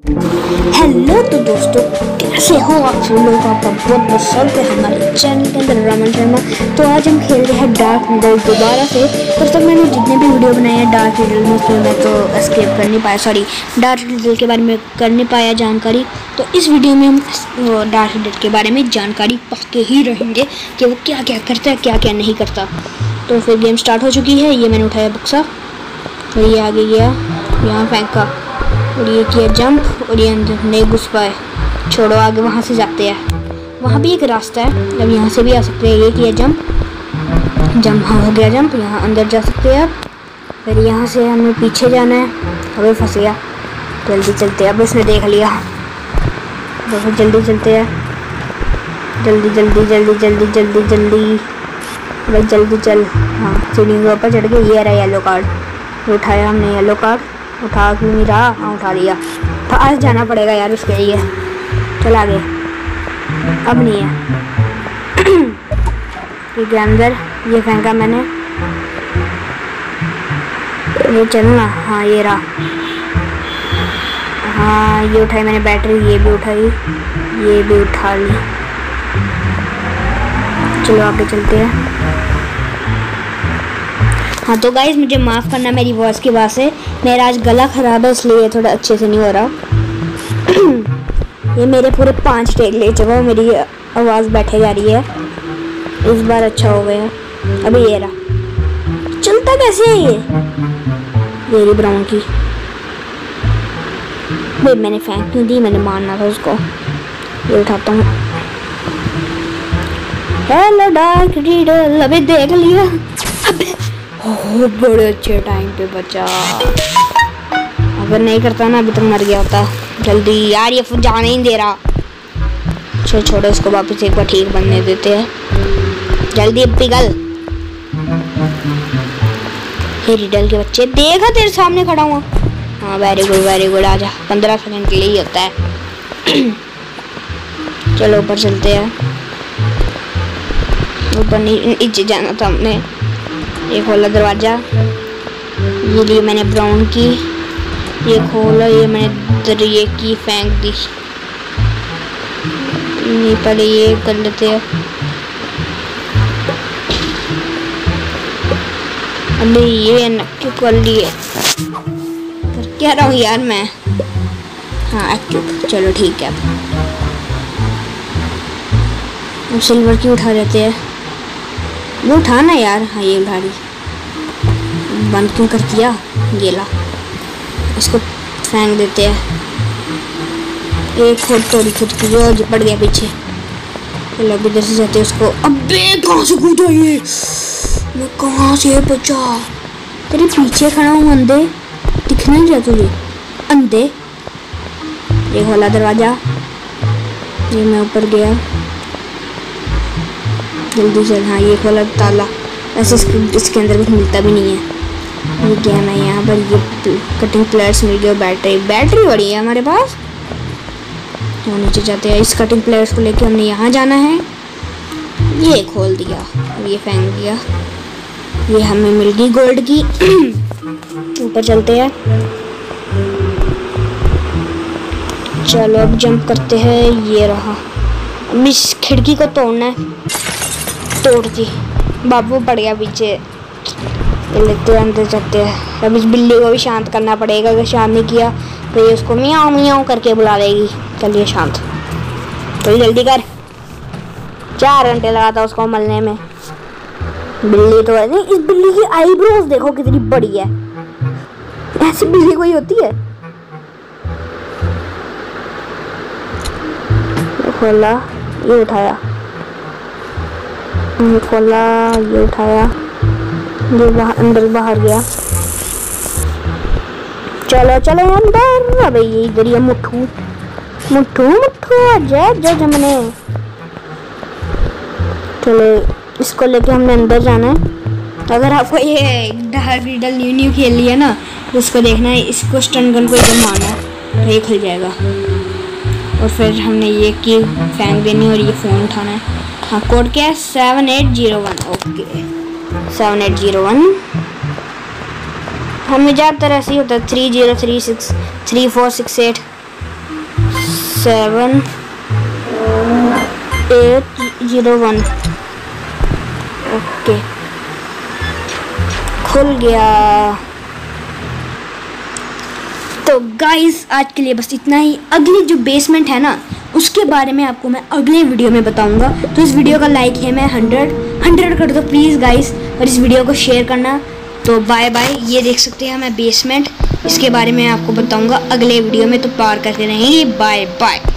Hello तो दोस्तों, कैसे हो आप सब लोग। आपका बहुत बहुत स्वागत है हमारे चैनल के अंदर, रमन शर्मा। तो आज हम खेल रहे हैं डार्क रिडल दोबारा से। तब तक मैंने जितने भी वीडियो बनाए हैं डार्क रिडल में, उसमें मैं तो एस्केप कर नहीं पाया, सॉरी डार्क रिडल के बारे में कर नहीं पाया जानकारी। तो इस वीडियो में हम डार्क रिडल के बारे में जानकारी पाके ही रहेंगे कि वो क्या क्या करता है, क्या क्या नहीं करता। तो फिर गेम स्टार्ट हो चुकी है। ये मैंने उठाया बक्सा और ये आगे गया, यहाँ फेंका और ये किया जंप और ये अंदर नहीं घुस पाए। छोड़ो, आगे वहाँ से जाते हैं, वहाँ भी एक रास्ता है, अब यहाँ से भी आ सकते हैं। ये किया जंप हाँ हो गया जंप, यहाँ अंदर जा सकते हैं। अब फिर यहाँ से हमें पीछे जाना है, हमें फंस गया। जल्दी चलते हैं, अब उसने देख लिया। देखो जल्दी चलते हैं, जल्दी जल्दी जल्दी जल्दी जल्दी जल्दी भाई जल्दी चल। हाँ सीढ़ी के ऊपर चढ़ के ये रहा येलो कार्ड, उठाया हमने येलो कार्ड। उठा क्यों नहीं रहा? हाँ उठा लिया। तो आज जाना पड़ेगा यार उसके लिए। चल आगे, अब नहीं है। ठीक है अंदर, ये फेंका मैंने, ये चलना। हाँ ये रहा, हाँ ये उठाई मैंने बैटरी, ये भी उठाई, ये भी उठा ली। चलो आगे चलते हैं। हाँ तो गाइज मुझे माफ़ करना मेरी वॉइस की वजह से, मेरा आज गला ख़राब है इसलिए थोड़ा अच्छे से नहीं हो रहा। ये मेरे पूरे 5 टेक ले चुका हूँ, मेरी आवाज़ बैठे जा रही है। इस बार अच्छा हो गया। अभी ये रहा, चलता कैसे है ये ब्राउन की। भाई मैंने फेंक क्यों दी, मैंने मारना था उसको। ये उठाता हूँ। हेलो डार्क रिडल, अबे देख लिया। अबे ओह बड़े अच्छे टाइम पे बचा। अगर नहीं करता ना अभी तक मर गया होता। जल्दी यार, ये जाने ही दे रहा। चलो छोड़ो, इसको वापस एक बार ठीक बनने देते हैं। जल्दी पिघल। हे रिडल के बच्चे, देखा तेरे सामने खड़ा हुआ। हाँ वेरी गुड, आजा। 15 सेकंड के लिए ही होता है। चलो ऊपर चलते हैं। ऊपर नीचे जाना था हमने। ये खोला दरवाज़ा, ये लिए मैंने ब्राउन की, ये खोला, ये मैंने दरिए की फेंक दी। नहीं पहले ये कर लेते हैं। अबे ये नक्की कर लिए, कर क्या रहा हूँ यार मैं। हाँ एक्टिव, चलो ठीक है। अब सिल्वर की उठा लेते हैं। वो उठाना यार। हाँ ये उठा ली। बंद क्यों कर दिया? ये ला, इसको फेंक देते हैं। एक खुद तोड़ी खुद की, जो पड़ गया पीछे। चलो अब इधर से जाते हैं उसको। अबे कहाँ से कूदा ये? मैं कहाँ से बचा? तेरे पीछे खड़ा हूँ अंधे, दिखना नहीं चाहता तुझे अंधे। ये खोला दरवाजा, ये मैं ऊपर गया। जल्दी चल। हाँ ये खोला ताला, वैसे इसके अंदर कुछ मिलता भी नहीं है। ये क्या मैं यहाँ पर, ये कटिंग प्लेयर्स मिल गया। बैटरी बड़ी है हमारे पास। तो नीचे जाते हैं, इस कटिंग प्लेयर्स को लेके हमने यहाँ जाना है। ये खोल दिया और ये फेंक दिया। ये हमें मिल गई गोल्ड की। ऊपर चलते हैं। चलो अब जंप करते हैं। ये रहा, अब इस खिड़की को तोड़ना है। तोड़ दी, बाबू पड़ गया पीछे। लेते अंदर जाते हैं। अब इस बिल्ली को भी शांत करना पड़ेगा, अगर शांत नहीं किया तो ये उसको मियाँ मियाँ करके बुला देगी। चलिए शांत, तो जल्दी कर। 4 घंटे लगा था उसको मलने में। बिल्ली तो नहीं, इस बिल्ली की आईब्रोज देखो कितनी बड़ी है। ऐसी बिल्ली कोई होती है? खोला, ये उठाया, ये खोला, ये उठाया, ये अंदर बाहर गया। चलो चलो अंदर। अबे ये इधर ही मुट्ठू मुट्ठू मुट्ठू आजा जमने। चलो इसको लेके हमने अंदर जाना है। तो अगर आपको ये डार्क रिडल न्यू खेल लिया ना, तो उसको देखना है। इसको स्टन गन को इधर मारना है, ये खुल जाएगा। और फिर हमने ये की फेंक देनी और ये फ़ोन उठाना है। हाँ कोड क्या है? 7801। ओके 7801। हमें ज़्यादातर ऐसे ही होता है 3036 3468। 7801। ओके, खुल गया। तो गाइस आज के लिए बस इतना ही। अगली जो बेसमेंट है ना, उसके बारे में आपको मैं अगले वीडियो में बताऊंगा। तो इस वीडियो का लाइक है मैं 100 कर दो प्लीज़ गाइस, और इस वीडियो को शेयर करना। तो बाय बाय। ये देख सकते हैं मैं बेसमेंट, इसके बारे में आपको बताऊंगा अगले वीडियो में। तो पार करते रहेंगे। Bye bye.